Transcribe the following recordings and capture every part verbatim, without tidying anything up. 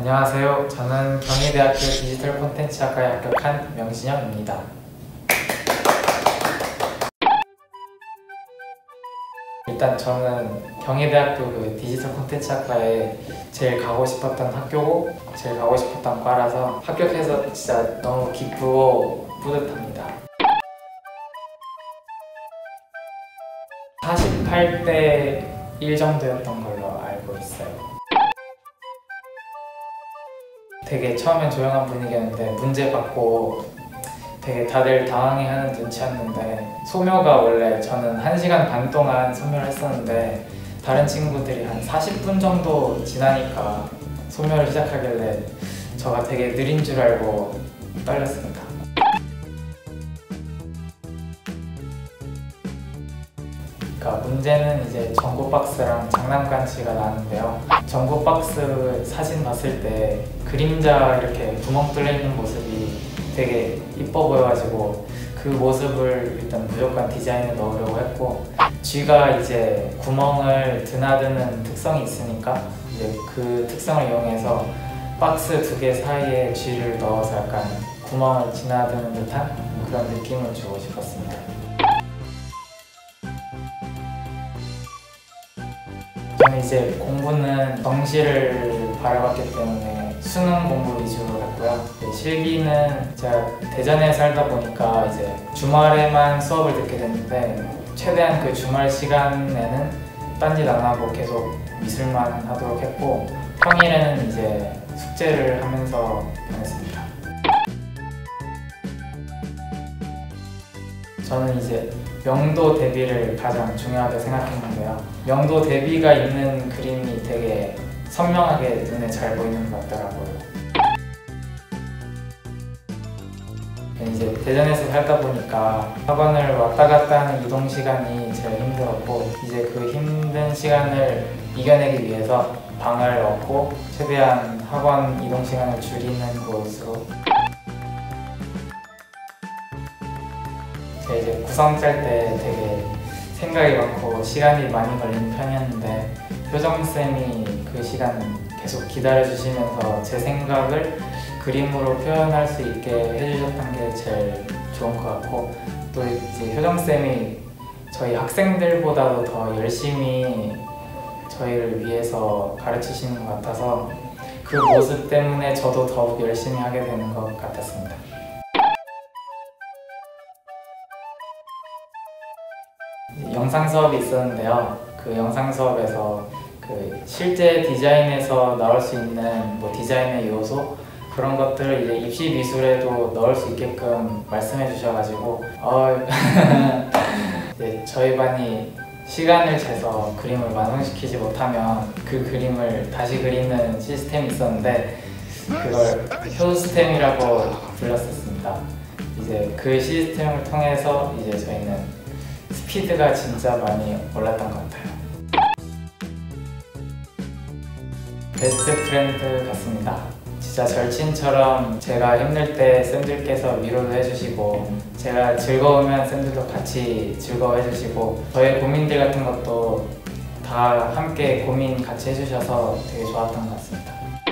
안녕하세요. 저는 경희대학교 디지털 콘텐츠학과에 합격한 명신영입니다. 일단 저는 경희대학교 그 디지털 콘텐츠학과에 제일 가고 싶었던 학교고 제일 가고 싶었던 과라서 합격해서 진짜 너무 기쁘고 뿌듯합니다. 사십팔 대 일 정도였던 걸로 알고 있어요. 되게 처음엔 조용한 분위기였는데 문제 받고 되게 다들 당황해하는 눈치였는데 소묘가 원래 저는 한 시간 반 동안 소묘를 했었는데 다른 친구들이 한 사십 분 정도 지나니까 소묘를 시작하길래 저가 되게 느린 줄 알고 떨렸습니다. 그러니까 문제는 이제 전구 박스랑 장난감치가 나왔는데요. 전구 박스 사진 봤을 때 그림자 이렇게 구멍 뚫려 있는 모습이 되게 이뻐 보여가지고 그 모습을 일단 무조건 디자인에 넣으려고 했고, 쥐가 이제 구멍을 드나드는 특성이 있으니까 이제 그 특성을 이용해서 박스 두 개 사이에 쥐를 넣어서 약간 구멍을 지나드는 듯한 그런 느낌을 주고 싶었습니다. 저는 이제 공부는 정시를 바라봤기 때문에 수능 공부 위주로 했고요. 실기는 제가 대전에 살다 보니까 이제 주말에만 수업을 듣게 됐는데 최대한 그 주말 시간에는 딴짓 안 하고 계속 미술만 하도록 했고, 평일에는 이제 숙제를 하면서 보냈습니다. 저는 이제 명도 대비를 가장 중요하게 생각했는데요. 명도 대비가 있는 그림이 되게 선명하게 눈에 잘 보이는 것 같더라고요. 이제 대전에서 살다 보니까 학원을 왔다 갔다 하는 이동 시간이 제일 힘들었고, 이제 그 힘든 시간을 이겨내기 위해서 방을 얻고 최대한 학원 이동 시간을 줄이는 곳으로, 제가 이제 구성 짤 때 되게 생각이 많고 시간이 많이 걸리는 편이었는데 효정쌤이 그 시간 계속 기다려주시면서 제 생각을 그림으로 표현할 수 있게 해주셨던 게 제일 좋은 것 같고, 또 이제 효정쌤이 저희 학생들보다도 더 열심히 저희를 위해서 가르치시는 것 같아서 그 모습 때문에 저도 더욱 열심히 하게 되는 것 같았습니다. 영상 수업이 있었는데요. 그 영상 수업에서 그 실제 디자인에서 나올 수 있는 뭐 디자인의 요소 그런 것들을 이제 입시 미술에도 넣을 수 있게끔 말씀해 주셔가지고 어, 이제 저희 반이 시간을 재서 그림을 완성시키지 못하면 그 그림을 다시 그리는 시스템이 있었는데 그걸 효스템이라고 불렀었습니다. 이제 그 시스템을 통해서 이제 저희는 스피드가 진짜 많이 올랐던 것 같아요. 베스트 프렌드 같습니다. 진짜 절친처럼 제가 힘들 때 쌤들께서 위로도 해주시고 제가 즐거우면 쌤들도 같이 즐거워해 주시고 저의 고민들 같은 것도 다 함께 고민 같이 해주셔서 되게 좋았던 것 같습니다.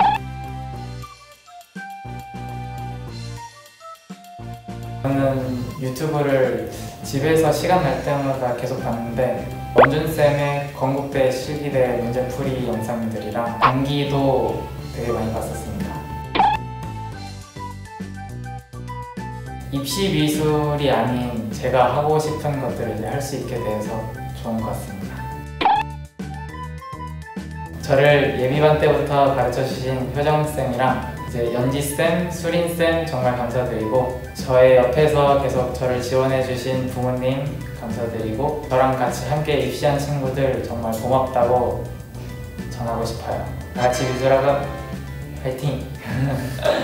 저는 유튜브를 집에서 시간 날 때마다 계속 봤는데 원준쌤의 건국대 실기대 문제풀이 영상들이랑 암기도 되게 많이 봤었습니다. 입시 미술이 아닌 제가 하고 싶은 것들을 이제 할 수 있게 돼서 좋은 것 같습니다. 저를 예비반 때부터 가르쳐주신 효정쌤이랑 이제 연지쌤, 수린쌤 정말 감사드리고, 저의 옆에서 계속 저를 지원해주신 부모님 감사드리고, 저랑 같이 함께 입시한 친구들 정말 고맙다고 전하고 싶어요. 다 같이 미술학원 화이팅!